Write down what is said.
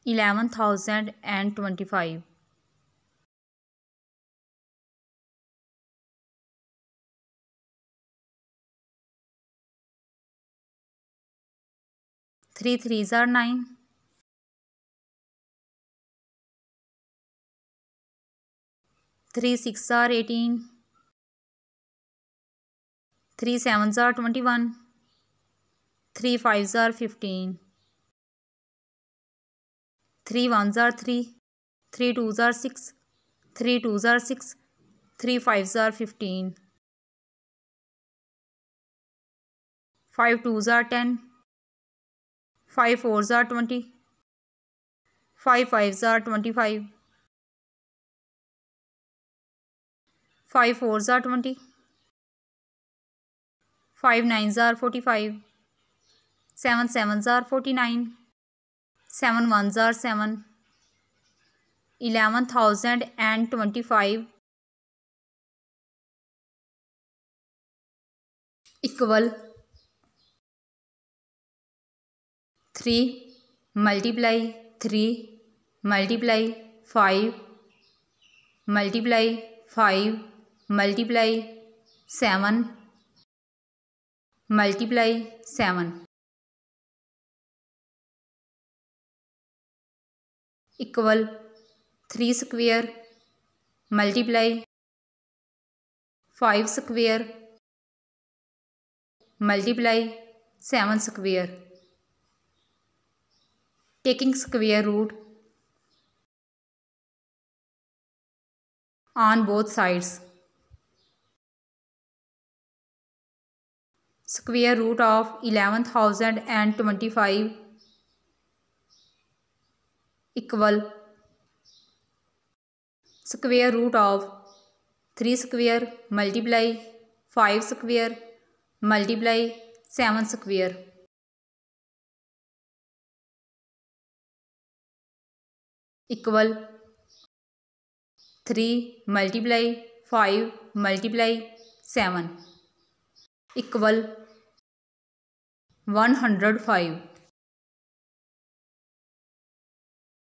11,025, 3 3s are 9, 3 6s are 18, 3 7s are 21, 3 5s are 15, 3 1s are 3, 3 2s are 6, 3 2s are 6, 3 5s are 15, 5 2s are 10, 5 4s are 20, 5 5s are 25, 5 4s are 20, 5 9s are 45, 7 7s are 49, 7 1s are 7, 11,025 equal 3 multiply 3 multiply 5 multiply 5 multiply 7 multiply 7 equal 3 square multiply 5 square multiply 7 square. Taking square root on both sides. Square root of 11,025 equal square root of 3 square multiply 5 square multiply 7 square equal 3 multiply 5 multiply 7 equal 105.